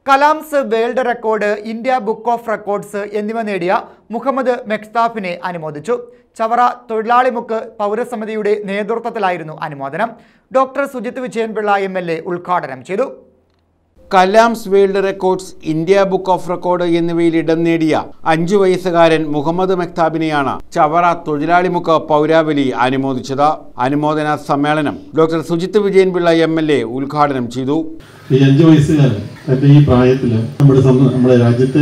Kalam's world record, India book of records എന്നിവ നേടിയ മുഹമ്മദ് മെക്താഫിനെ അനുമോദിച്ചു. ചവറ തൊഴിലാളിമുക്ക് പൗരസമിതിയുടെ നേതൃത്വത്തിലായിരുന്നു അനുമോദനം. ഡോക്ടർ സുജിത് വിജയൻപിള്ള MLA ഉദ്ഘാടനം ചെയ്തു. Kalams world records, India book of record എന്നിവയിൽ ഇടം നേടിയ 5 വയസ്സുകാരൻ മുഹമ്മദ് മെക്താബിനെയാണ് ചവറ തൊഴിലാളിമുക്ക് പൗരാവലി അനുമോദിച്ചത്. അനുമോദന സമ്മേളനം ഡോക്ടർ സുജിത് വിജയൻപിള്ള MLA ഉദ്ഘാടനം ചെയ്തു. ഈ 5 വയസ്സുകാരൻ തന്റെ ഈ പ്രായത്തിൽ നമ്മുടെ രാജ്യത്തെ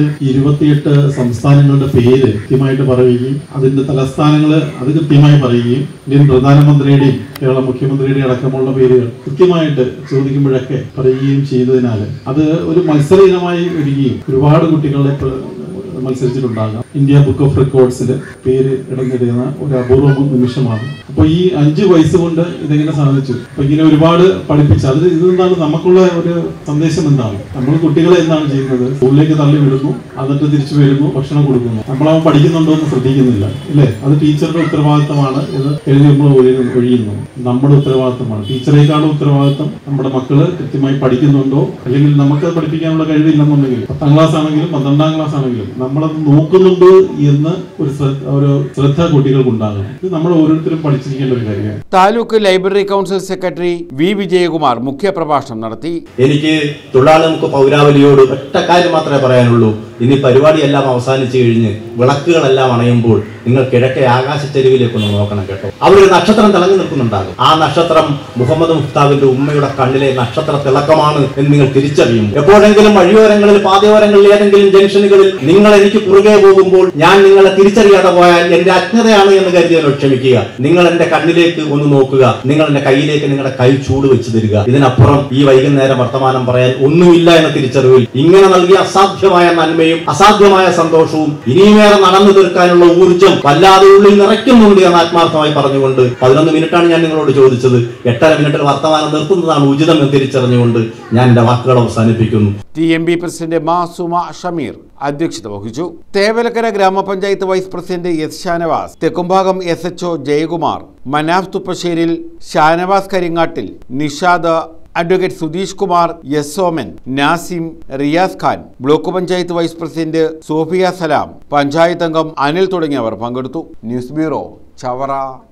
28 സംസ്ഥാനങ്ങളുടെ പേര് കൃത്യമായിട്ട് പറയുകയും അതിന്റെ തലസ്ഥാനങ്ങൾ അത് കൃത്യമായി പറയുകയും ഇന്ത്യൻ പ്രധാനമന്ത്രിയുടെയും കേരള മുഖ്യമന്ത്രിയുടെയും അടക്കമുള്ള പേരുകൾ കൃത്യമായിട്ട് ചോദിക്കുമ്പോഴൊക്കെ പറയുകയും ചെയ്തതിനാൽ അത് ഒരു മത്സര ഇനമായി വരികയും ഒരുപാട് കുട്ടികളെ മത്സരിച്ചിട്ടുണ്ടാകാം. ഇന്ത്യ ബുക്ക് ഓഫ് റെക്കോർഡ്സിൽ പേര് ഇടം നേടുന്ന ഒരു അപൂർവ നിമിഷമാണ്. അപ്പോൾ ഈ 5 വയസ്സുകൊണ്ട് ഇതെങ്ങനെ സാധിച്ചു? അപ്പൊ ഇങ്ങനെ ഒരുപാട് പഠിപ്പിച്ച ഇതെന്താണ് നമുക്കുള്ള ഒരു സന്ദേശം? എന്താണ് നമ്മൾ കുട്ടികളെ എന്താണ് ചെയ്യുന്നത്? സ്കൂളിലേക്ക് തള്ളി വിടുന്നു, എന്നിട്ട് തിരിച്ചു വരുന്നു, ഭക്ഷണം കൊടുക്കുന്നു. നമ്മളവൻ പഠിക്കുന്നുണ്ടോ എന്ന് ശ്രദ്ധിക്കുന്നില്ല, അല്ലേ? അത് ടീച്ചറുടെ ഉത്തരവാദിത്തമാണ് എന്ന് എഴുതി നമ്മൾ ഒഴിയുന്നു. നമ്മുടെ ഉത്തരവാദിത്തമാണ്. ടീച്ചറേക്കാളും ഉത്തരവാദിത്തം നമ്മുടെ മക്കള് കൃത്യമായി പഠിക്കുന്നുണ്ടോ, അല്ലെങ്കിൽ നമുക്ക് പഠിപ്പിക്കാനുള്ള കഴിവില്ലെന്നുണ്ടെങ്കിൽ 10ാം ക്ലാസ് ആണെങ്കിലും 12ാം ക്ലാസ് ആണെങ്കിലും നമ്മളത് നോക്കുന്നുണ്ട് എന്ന് ഒരു ശ്രദ്ധ കുട്ടികൾക്കുണ്ടാകണം. ഇത് നമ്മൾ ഓരോരുത്തരും പഠിച്ചിരിക്കേണ്ട ഒരു കാര്യമാണ്. Taluk library council secretary V Vijayakumar മുഖ്യപ്രഭാഷണം നടത്തി. എനിക്ക് തൊഴിലാളിമുക്ക് പൗരാവലിയോട് ഒറ്റ കാര്യം മാത്രമേ പറയാനുള്ളൂ. ഇനി പരിപാടിയെല്ലാം അവസാനിച്ചു കഴിഞ്ഞ് വിളക്കുകളെല്ലാം അണയുമ്പോൾ നിങ്ങൾ കിഴക്കേ ആകാശച്ചെരുവിലേക്കൊന്ന് നോക്കണം കേട്ടോ. അവിടെ ഒരു നക്ഷത്രം തിളങ്ങി നിൽക്കുന്നുണ്ടാകും. ആ നക്ഷത്രം മുഹമ്മദ് മുഫ്താവിന്റെ ഉമ്മയുടെ കണ്ണിലെ നക്ഷത്ര തിളക്കമാണ് എന്ന് നിങ്ങൾ തിരിച്ചറിയും. എപ്പോഴെങ്കിലും വഴിയോരങ്ങളിൽ, പാതയോരങ്ങളിൽ, ഏതെങ്കിലും ജംഗ്ഷനുകളിൽ നിങ്ങൾ എനിക്ക് കുറുകെ പോകുമ്പോൾ ഞാൻ നിങ്ങളെ തിരിച്ചറിയാതെ പോയാൽ എന്റെ അജ്ഞതയാണ് എന്ന് കരുതിയാൽ ക്ഷമിക്കുക. നിങ്ങൾ എന്റെ കണ്ണിലേക്ക് ഒന്ന് നോക്കുക. നിങ്ങൾ എന്റെ കയ്യിലേക്ക് നിങ്ങളുടെ കൈ ചൂട് വെച്ച് തരിക. ഇതിനപ്പുറം ഈ വൈകുന്നേരം വർത്തമാനം പറയാൻ ഒന്നുമില്ല എന്ന തിരിച്ചറിവിൽ ഇങ്ങനെ നൽകിയ അസാധ്യമായ നന്മയും അസാധ്യമായ സന്തോഷവും ഇനിയുമേറെ നടന്നു തീർക്കാനുള്ള ഊർജ്ജം വല്ലാതെ ഉള്ളിൽ നിറയ്ക്കുന്നുണ്ട് എന്ന് ആത്മാർത്ഥമായി പറഞ്ഞുകൊണ്ട് 11 മിനിറ്റാണ് ഞാൻ നിങ്ങളോട് ചോദിച്ചത്. 8.5 മിനിറ്റിൽ വർത്തമാനം നിർത്തുന്നതാണ് ഉചിതം എന്ന് തിരിച്ചറിഞ്ഞുകൊണ്ട് ഞാൻ എന്റെ വാക്കുകൾ അവസാനിപ്പിക്കുന്നു. TMB പ്രസിഡന്റ് മാസുമ ഷമീർ അധ്യക്ഷത വഹിച്ചു. തേവലക്കര ഗ്രാമപഞ്ചായത്ത് vice president S Shanavas, Thekkumbhagam SHO Jayakumar, Manaf Thuppasseril, Shanavas Karingattil, Nishad, advocate Sudheesh Kumar, S Oman, Nasim, Riyas Khan, block panchayat vice president Sofia Salam, panchayat അംഗം അനിൽ തുടങ്ങിയവർ പങ്കെടുത്തു. News bureau, Chavara.